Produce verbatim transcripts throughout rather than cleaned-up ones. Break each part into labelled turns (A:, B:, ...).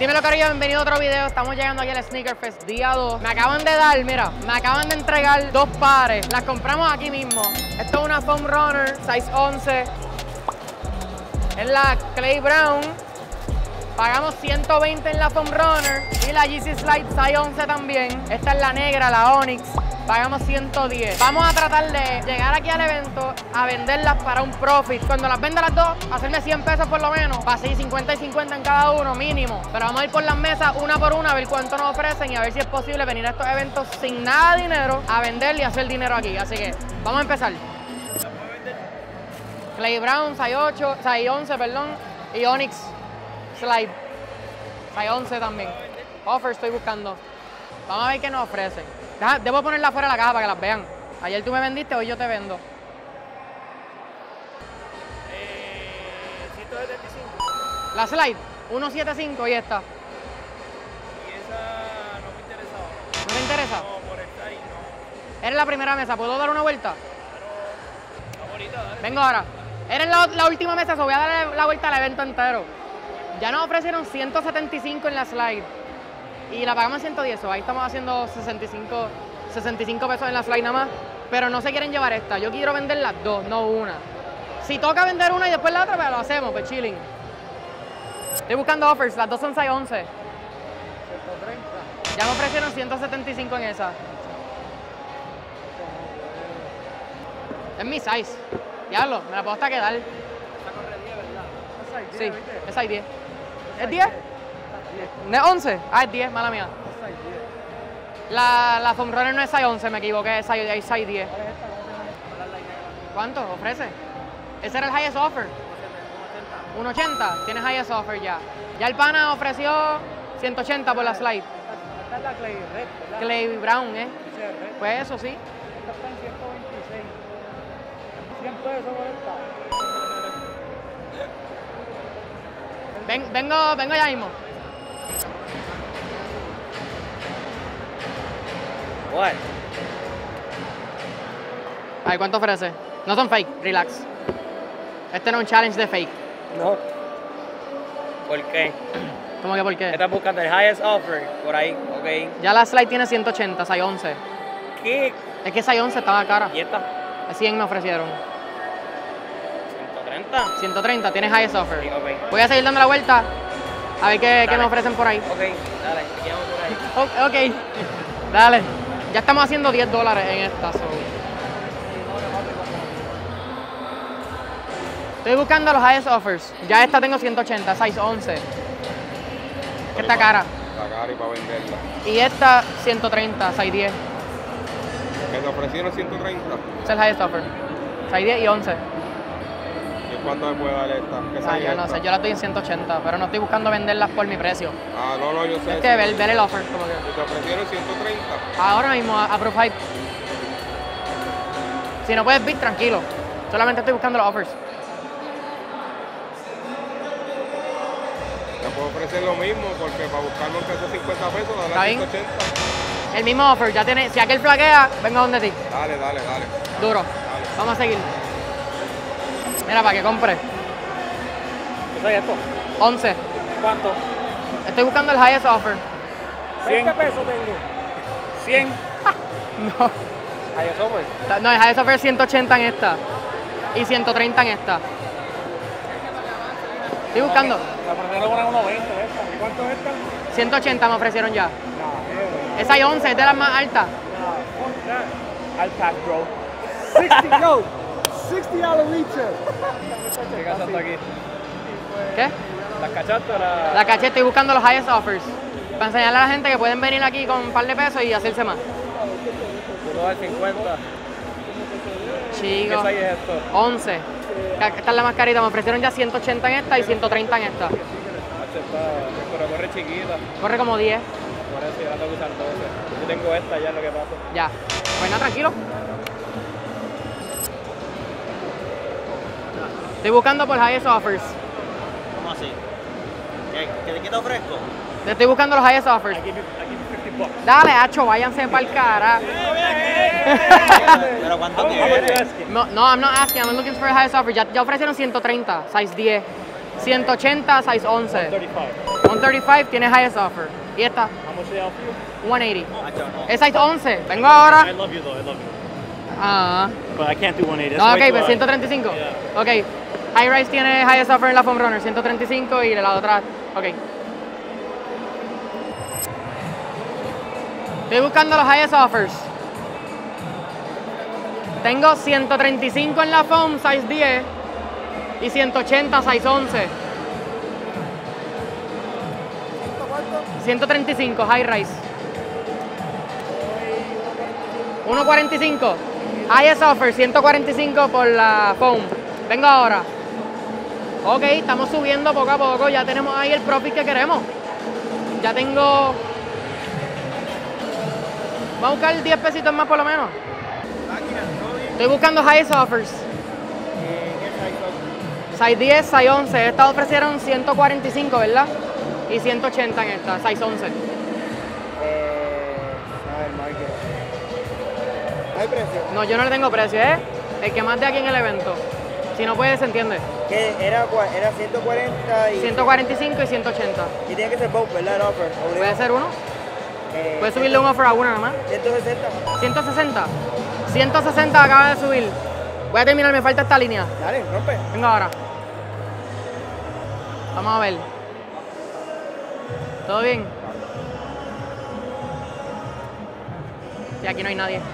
A: Dímelo, corillo, bienvenido a otro video. Estamos llegando aquí al Sneaker Fest día dos. Me acaban de dar, mira, me acaban de entregar dos pares. Las compramos aquí mismo. Esto es una Foam Runner, size once. Es la Clay Brown. Pagamos ciento veinte en la Foam Runner. Y la Yeezy Slide size once también. Esta es la negra, la Onyx. Pagamos ciento diez. Vamos a tratar de llegar aquí al evento a venderlas para un profit. Cuando las venda las dos, hacerme cien pesos por lo menos. Para así cincuenta y cincuenta en cada uno, mínimo. Pero vamos a ir por las mesas una por una, a ver cuánto nos ofrecen y a ver si es posible venir a estos eventos sin nada de dinero a vender y hacer dinero aquí. Así que vamos a empezar. Clay Brown, size ocho, size once, perdón. Y Onyx Slide, size once también. Offer estoy buscando. Vamos a ver qué nos ofrecen. Debo ponerla fuera de la caja para que las vean. Ayer tú me vendiste, hoy yo te vendo.
B: Eh, ciento setenta y cinco.
A: La Slide, ciento setenta y cinco y esta.
B: Y esa no me interesaba.
A: ¿No te interesa?
B: No, por esta ahí no.
A: Eres la primera mesa, ¿puedo dar una vuelta?
B: Está bonita, dale.
A: Vengo ahora. Eres la, la última mesa, so voy a darle la vuelta al evento entero. Ya nos ofrecieron ciento setenta y cinco en la Slide. Y la pagamos en ciento diez, so ahí estamos haciendo sesenta y cinco pesos en la Slide nada más. Pero no se quieren llevar esta, yo quiero vender las dos, no una. Si toca vender una y después la otra, pues lo hacemos, pues chilling. Estoy buscando offers, las dos son size once.
B: ciento treinta.
A: Ya me ofrecieron ciento setenta y cinco en esa. Es mi size. Diablo, me la puedo hasta quedar.
B: Esta corre diez, ¿verdad?
A: Sí, es size diez. ¿Es diez? ¿No es once? Ah, es diez, mala mía. La, la Foam Runner no es size once, me equivoqué, es size, es size diez. ¿Cuánto ofrece? Ese era el highest offer. uno ochenta, tienes highest offer ya. Ya el pana ofreció ciento ochenta por la Slide.
B: Esta es la Clay Red, ¿verdad?
A: Clay Brown, ¿eh?
B: Sí, es red.
A: Pues eso sí.
B: Esta está en ciento veintiséis. cien pesos por esta.
A: Ven, vengo, vengo ya mismo.
B: What?
A: A ver, ¿cuánto ofrece? No son fake, relax. Este no es un challenge de fake.
B: No. ¿Por qué?
A: ¿Cómo que por qué?
B: Estás buscando el highest offer por ahí, ok.
A: Ya la Slide tiene ciento ochenta, size once.
B: ¿Qué?
A: Es que size once estaba cara.
B: ¿Y esta?
A: cien me ofrecieron.
B: ciento treinta.
A: ciento treinta, tienes highest offer.
B: Sí, ok.
A: Voy a seguir dando la vuelta a ver qué, qué me ofrecen por ahí.
B: Ok, dale, quedamos por ahí.
A: O- ok, dale. Ya estamos haciendo diez dólares en esta. So. Estoy buscando los highest offers. Ya esta tengo ciento ochenta, size once. Que está cara.
C: La cara y para venderla.
A: Y esta ciento treinta, size diez.
C: Que te ofrecieron ciento treinta.
A: Ese es el highest offer. size diez y once.
C: ¿Y cuánto me puede dar esta? ¿Qué
A: Ah,
C: size
A: yo
C: es
A: no
C: esta?
A: sé, yo la estoy en ciento ochenta, pero no estoy buscando venderlas por mi precio.
C: Ah, no, no, yo sé.
A: Es que ver, ver el offer, como que.
C: ¿Y te ofrecieron ciento treinta?
A: Ahora mismo, a, a Proof Hype. Si no puedes bid, tranquilo. Solamente estoy buscando los offers.
C: Te puedo ofrecer lo mismo porque para buscarlo en pesos cincuenta pesos,
A: ¿Está
C: dale
A: bien?
C: ciento ochenta.
A: El mismo offer, ya tiene. Si aquel flaquea, vengo a donde ti.
C: Dale, dale, dale.
A: Duro. Vamos a seguir. Mira, para que compre.
B: ¿Qué es esto?
A: once.
B: ¿Cuánto?
A: Estoy buscando el highest offer.
B: veinte pesos tengo. cien.
A: No.
B: Ahí eso pues.
A: No, el highest offer es ciento ochenta en esta. Y ciento treinta en esta. Estoy buscando.
B: La ofrecieron una uno veinte esta. ¿Y cuánto es esta?
A: ciento ochenta me ofrecieron ya.
B: No,
A: Esa hay once, es de las más altas.
B: no. Al pack, bro.
D: sixty, yo, sixty dollar retail.
B: ¿Qué cachaste aquí?
A: ¿Qué?
B: ¿Las cachaste o la...?
A: La caché, estoy buscando los highest offers. Para enseñarle a la gente que pueden venir aquí con un par de pesos y hacerse más.
B: Tú lo das cincuenta. ¿Qué
A: Chicos.
B: size es esto?
A: once. Esta es la más carita. Me ofrecieron ya ciento ochenta en esta y ciento treinta en esta.
B: Hacho, está... Pero corre chiquita.
A: Corre como diez.
B: Por eso yo la tengo que usar doce. Yo tengo esta ya, es lo que pasa.
A: Ya. Pues nada, tranquilo. Estoy buscando por highest offers.
E: ¿Cómo así? ¿Qué, qué, qué te ofrezco?
A: Le estoy buscando los highest offers.
B: I give you, I give you fifty bucks.
A: Dale, hacho, váyanse para el cara.
E: ¿Pero cuánto quieres?
A: No, no, I'm not asking. I'm looking for the highest offer. Ya, ya ofrecieron ciento treinta, size diez. ciento ochenta, size once.
B: thirty-five.
A: ciento treinta y cinco, tiene highest offer. ¿Y esta?
B: How much they offer you?
A: ciento ochenta.
E: I don't know.
A: Es size once. Vengo
B: I
A: ahora.
B: love you though, I love you.
A: Ah.
B: But I can't do one eighty.
A: No,
B: That's
A: ok,
B: way too
A: pues
B: high.
A: ciento treinta y cinco.
B: Yeah.
A: Ok. High Rise tiene highest offer en la Foam Runner, ciento treinta y cinco y la otra. Ok. Estoy buscando los highest offers. Tengo ciento treinta y cinco en la Foam, size diez. Y ciento ochenta, size once. ciento treinta y cinco, High Rise. uno cuarenta y cinco. Highest offer, ciento cuarenta y cinco por la Foam. Vengo ahora. Ok, estamos subiendo poco a poco. Ya tenemos ahí el profit que queremos. Ya tengo... Vamos a buscar diez pesitos más por lo menos. Estoy buscando highest offers. Size diez, size once. Estas ofrecieron ciento cuarenta y cinco, ¿verdad? Y ciento ochenta en esta, size once.
D: ¿Hay precio?
A: No, yo no le tengo precio, ¿eh? El que más de aquí en el evento. Si no puede, se entiende.
F: ¿Qué? Era, cua- era ciento cuarenta y...
A: ciento cuarenta y cinco y ciento ochenta.
F: Y tiene que ser both, ¿verdad? El offer. obligado.
A: ¿Puede ser uno?
F: Eh,
A: ¿Puedes subirle un offer a una nada más?
F: ciento sesenta.
A: ciento sesenta. ciento sesenta acaba de subir. Voy a terminar, me falta esta línea.
F: Dale, rompe.
A: Venga ahora. Vamos a ver. ¿Todo bien? Sí, aquí no hay nadie.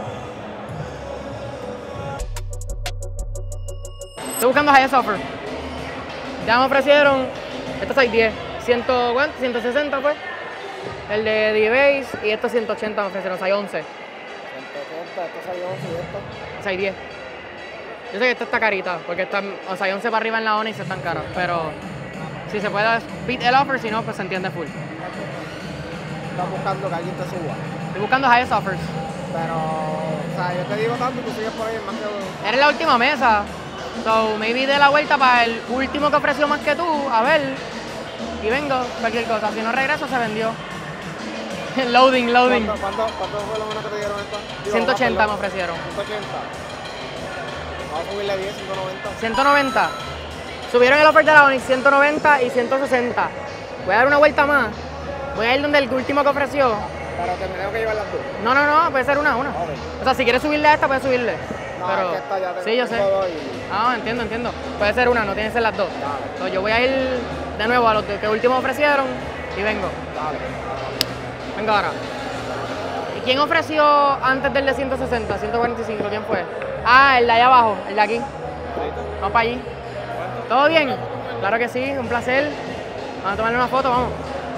A: Estoy buscando highest offer. Ya me ofrecieron, estos hay diez, cien, ¿cuánto? ciento sesenta pues. El de D-Base y estos ciento ochenta me ofrecieron, hay once.
F: ciento ochenta, estos hay once y esto.
A: O sea, hay diez. Yo sé que esta está carita, porque está, o sea, hay once para arriba en la Onyx están caras, pero si se puede beat el offer, si no, pues se entiende full.
D: Estás buscando que alguien te suba.
A: Estoy buscando highest offers.
D: Pero, o sea, yo te digo tanto y tú sigues por ahí más que...
A: Eres la última mesa, so maybe dé la vuelta para el último que ofreció más que tú, a ver, y vengo, cualquier cosa. Si no regreso, se vendió. Loading, loading.
D: ¿Cuánto, cuánto, ¿Cuánto fue lo menos que te dieron esto? Digo,
A: ciento ochenta me
D: perdón,
A: ofrecieron.
D: ciento ochenta. Vamos a subirle diez, ciento noventa.
A: ciento noventa. Subieron el offer de la Onyx, ciento noventa y ciento sesenta. Voy a dar una vuelta más. Voy a ir donde el último que ofreció.
D: Pero que me tengo que llevar las dos.
A: No, no, no, puede ser una, una.
D: Ok.
A: O sea, si quieres subirle a esta, puedes subirle.
D: No,
A: Pero,
D: es que esta ya tengo,
A: sí, yo sé.
D: tengo dos y...
A: Ah, entiendo, entiendo. Puede ser una, no tiene que ser las dos.
D: Dale,
A: So, yo voy a ir de nuevo a los que último ofrecieron y vengo.
D: dale.
A: Vengo ahora. ¿Y quién ofreció antes del de ciento sesenta, ciento cuarenta y cinco? ¿Quién fue? Ah, el de allá abajo, el de aquí. Vamos para allí. ¿Todo bien? Claro que sí, un placer. Vamos a tomarle una foto, vamos.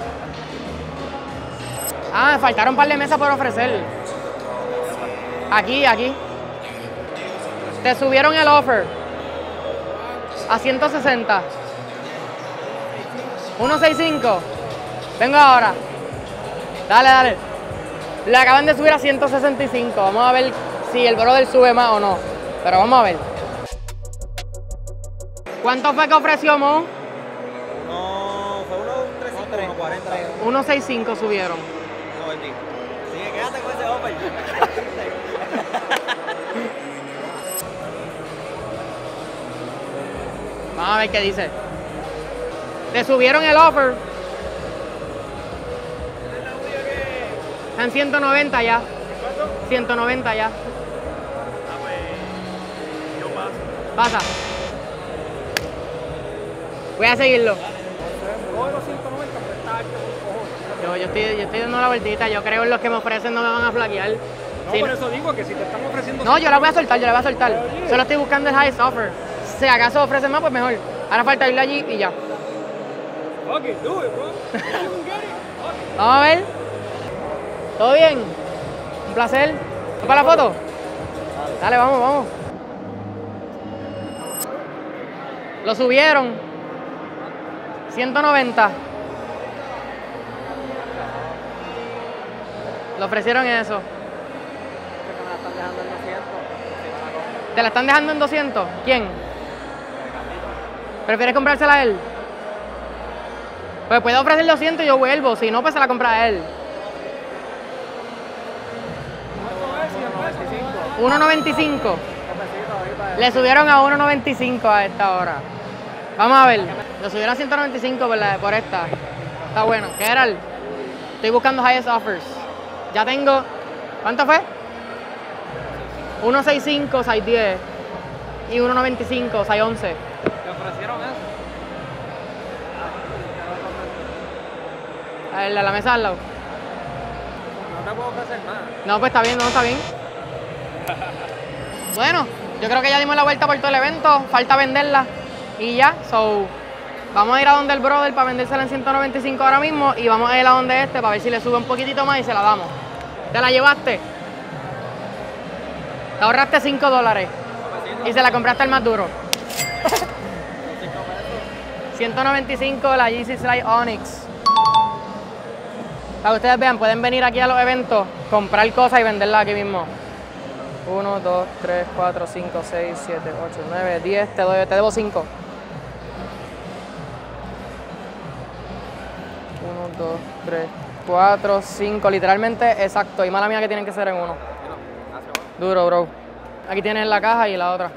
A: Ah, me faltaron un par de mesas por ofrecer. Aquí, aquí. Te subieron el offer a ciento sesenta. ciento sesenta y cinco. Vengo ahora. Dale, dale. Le acaban de subir a ciento sesenta y cinco. Vamos a ver si el brother sube más o no. Pero vamos a ver. ¿Cuánto fue que ofreció Mo?
E: No, fue uno trescientos cincuenta, uno cuarenta.
A: ciento sesenta y cinco subieron.
E: No, vendí. Sigue, quédate con ese offer.
A: Vamos a ver qué dice. Te subieron el offer. Están ciento noventa ya. ciento noventa ya. Pasa. Voy a seguirlo.
D: Coge los ciento noventa, pero está alto por cojones.
A: Yo, yo, estoy, yo estoy dando la vueltita. Yo creo en los que me ofrecen no me van a flaquear.
B: No,
A: Sí,
B: por eso digo que si te están ofreciendo...
A: No, yo la voy a soltar, yo la voy a soltar. Solo estoy buscando el highest offer. Si acaso ofrecen más, pues mejor. Ahora falta irle allí y ya.
B: Fuck it, do it, bro. You can get it.
A: Vamos a ver. ¿Todo bien? Un placer. ¿Vamos para la foto? Dale, vamos, vamos. Lo subieron. ciento noventa. Le ofrecieron eso. ¿Te la están dejando en doscientos? ¿Quién? ¿Prefieres comprársela a él? Pues puede ofrecer doscientos y yo vuelvo. Si no, pues se la compra a él. uno noventa y cinco. Le subieron a uno noventa y cinco a esta hora. Vamos a ver. Lo subieron a ciento noventa y cinco por, la, por esta. Está bueno. ¿Qué era el? Estoy buscando highest offers. Ya tengo. ¿Cuánto fue? uno sesenta y cinco, size diez. Y uno noventa y cinco, size once.
B: ¿Te ofrecieron eso?
A: El de la mesa al lado.
B: No te puedo ofrecer más.
A: No, pues está bien, no está bien. Bueno, yo creo que ya dimos la vuelta por todo el evento. Falta venderla. Y ya, so. Vamos a ir a donde el brother para vendérsela en ciento noventa y cinco ahora mismo. Y vamos a ir a donde este para ver si le sube un poquitito más y se la damos. ¿Te la llevaste? Te ahorraste cinco dólares. Y se la compraste el más duro. ciento noventa y cinco la Yeezy Slide Onyx. Para que ustedes vean, pueden venir aquí a los eventos, comprar cosas y venderlas aquí mismo. uno, dos, tres, cuatro, cinco, seis, siete, ocho, nueve, diez. Te, doy, te debo cinco. uno, dos, tres, cuatro, cinco. Literalmente exacto. Y mala mía que tienen que ser en uno. Duro, bro. Aquí tienes la caja y la otra.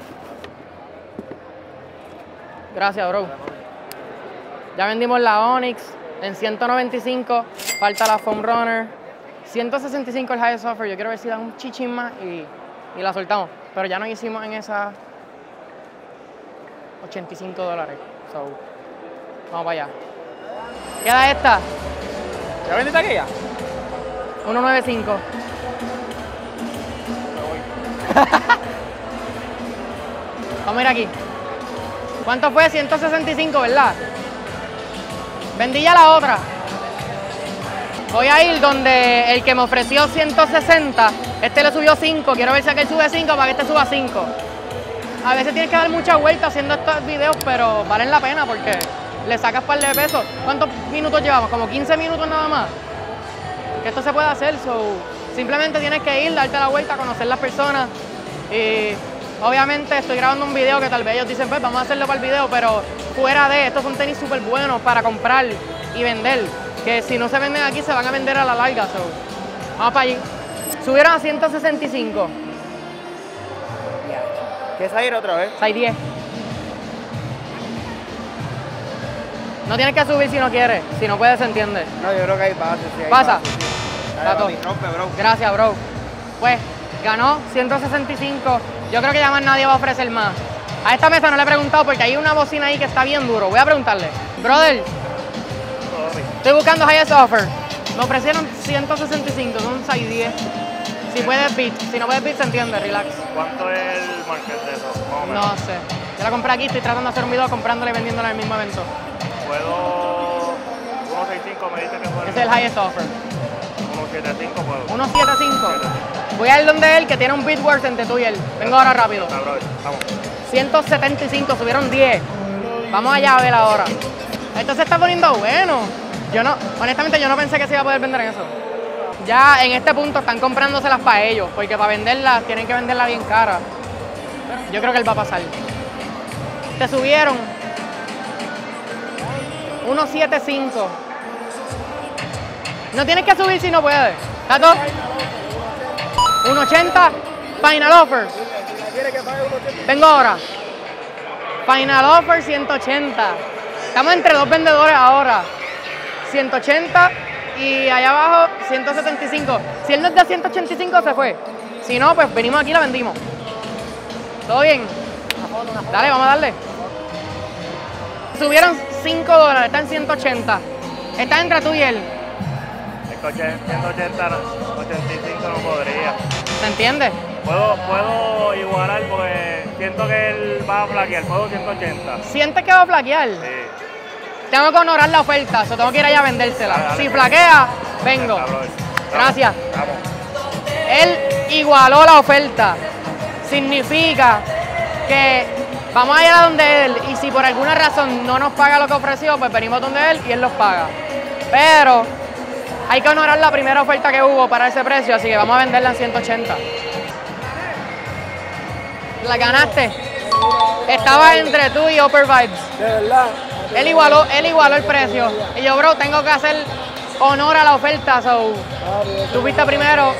A: Gracias, bro. Ya vendimos la Onyx en ciento noventa y cinco. Falta la Foam Runner. ciento sesenta y cinco el highest offer. Yo quiero ver si dan un chichín más y, y la soltamos. Pero ya nos hicimos en esa ochenta y cinco dólares. So, vamos para allá. Queda esta.
B: ¿Ya vendiste aquella?
A: ciento noventa y cinco. Vamos a ir aquí. ¿Cuánto fue? ciento sesenta y cinco, ¿verdad? Vendí ya la otra. Voy a ir donde el que me ofreció ciento sesenta, este le subió cinco. Quiero ver si aquel sube cinco para que este suba cinco. A veces tienes que dar mucha vuelta haciendo estos videos, pero valen la pena porque le sacas par de pesos. ¿Cuántos minutos llevamos? Como quince minutos nada más. Que esto se puede hacer, so, simplemente tienes que ir, darte la vuelta, conocer las personas. Y obviamente estoy grabando un video que tal vez ellos dicen, pues vamos a hacerlo para el video, pero fuera de, estos son tenis súper buenos para comprar y vender. Que si no se venden aquí, se van a vender a la larga. So, vamos para allí. Subieron a ciento sesenta y cinco.
F: ¿Qué es ir otra vez?
A: seis diez. No tienes que subir si no quieres. Si no puedes, se entiende.
F: No, yo creo que hay base. Sí, hay
A: ¿Pasa?
F: base, sí. Dale,
A: Tato.
F: papi, rompe, bro.
A: Gracias, bro. Pues, ganó ciento sesenta y cinco. Yo creo que ya más nadie va a ofrecer más. A esta mesa no le he preguntado porque hay una bocina ahí que está bien duro. Voy a preguntarle. Brother, estoy buscando highest offer. Me ofrecieron ciento sesenta y cinco, son seis diez. Si puedes beat, si no puedes beat se entiende, relax.
G: ¿Cuánto es el market de eso? Más o menos.
A: No sé. Yo la compré aquí, estoy tratando de hacer un video comprándola y vendiéndola en el mismo evento.
G: Puedo. uno sesenta y cinco me dice que puedo.
A: Ese es el highest offer.
G: uno setenta y cinco puedo.
A: uno setenta y cinco. Voy a ir donde él, que tiene un beat worth entre tú y él. Vengo ahora rápido.
G: Ah, brother, vamos.
A: ciento setenta y cinco, subieron diez. Vamos allá a ver ahora. Esto se está poniendo bueno. Yo no, honestamente yo no pensé que se iba a poder vender en eso. Ya en este punto están comprándoselas para ellos, porque para venderlas tienen que venderla bien cara. Yo creo que él va a pasar. Te subieron uno setenta y cinco. No tienes que subir si no puedes. ¿Tato? uno ochenta, final offer. Vengo ahora. Final offer ciento ochenta. Estamos entre dos vendedores ahora. ciento ochenta y allá abajo ciento setenta y cinco. Si él nos da ciento ochenta y cinco se fue. Si no, pues venimos aquí y la vendimos. ¿Todo bien? Dale, vamos a darle. Subieron cinco dólares, está en ciento ochenta. Está entre tú y él.
G: El coche ciento ochenta, ochenta y cinco no podría.
A: ¿Se entiende?
G: Puedo, puedo igualar porque siento que él va a flaquear. Puedo ciento ochenta.
A: ¿Sientes que va a flaquear?
G: Sí.
A: Tengo que honorar la oferta, so tengo que ir allá a vendérsela.
G: Dale, dale,
A: Si
G: que-
A: flaquea, vengo.
G: Está, brother.
A: Gracias.
G: Vamos.
A: Él igualó la oferta. Significa que vamos a ir a donde él y si por alguna razón no nos paga lo que ofreció, pues venimos donde él y él los paga. Pero hay que honorar la primera oferta que hubo para ese precio, así que vamos a venderla en ciento ochenta. La ganaste. Estaba entre tú y Upper Vibes.
D: De verdad.
A: Él igualó, él igualó el precio. Y yo, bro, tengo que hacer honor a la oferta, so tú viste primero.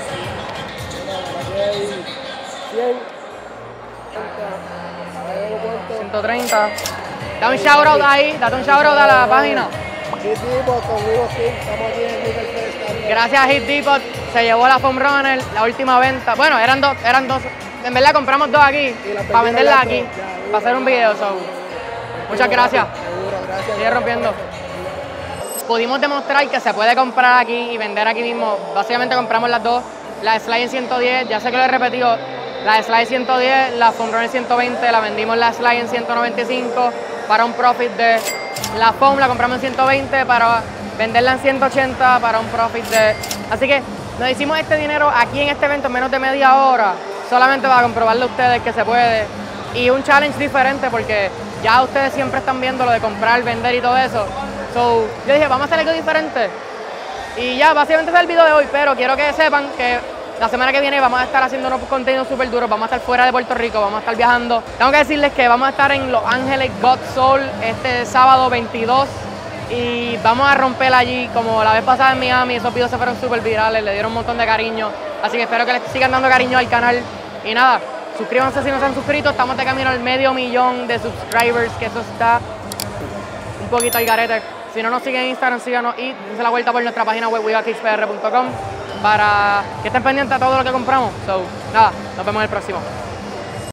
D: cien.
A: ciento treinta. Da un shout out ahí, date un shout out a la página.
D: Hit Depot con Hugo King, estamos aquí en el Sneaker Fest también.
A: Gracias a Hit Depot se llevó la Foam Runner, la última venta. Bueno, eran dos, eran dos. En verdad compramos dos aquí para venderla aquí, para hacer un video. So. Muchas gracias.
D: Seguro, gracias.
A: Sigue rompiendo. Pudimos demostrar que se puede comprar aquí y vender aquí mismo. Básicamente compramos las dos. La Slide en ciento diez, ya sé que lo he repetido. La Slide ciento diez, la Foam Runner ciento veinte, la vendimos la Slide en ciento noventa y cinco para un profit de... La Foam la compramos en ciento veinte para venderla en ciento ochenta para un profit de... Así que nos hicimos este dinero aquí en este evento en menos de media hora, solamente para comprobarle a ustedes que se puede. Y un challenge diferente porque ya ustedes siempre están viendo lo de comprar, vender y todo eso. So, yo dije, vamos a hacer algo diferente. Y ya, básicamente ese es el video de hoy, pero quiero que sepan que la semana que viene vamos a estar haciendo unos contenidos súper duros, vamos a estar fuera de Puerto Rico, vamos a estar viajando. Tengo que decirles que vamos a estar en Los Ángeles God Soul este sábado veintidós y vamos a romper allí como la vez pasada en Miami. Esos videos se fueron súper virales, le dieron un montón de cariño, así que espero que les sigan dando cariño al canal. Y nada, suscríbanse si no se han suscrito, estamos de camino al medio millón de subscribers, que eso está un poquito al garete. Si no nos siguen en Instagram, síganos y dense la vuelta por nuestra página web, wiga kicks p r punto com, para que estén pendientes de todo lo que compramos. So, nada, nos vemos en el próximo.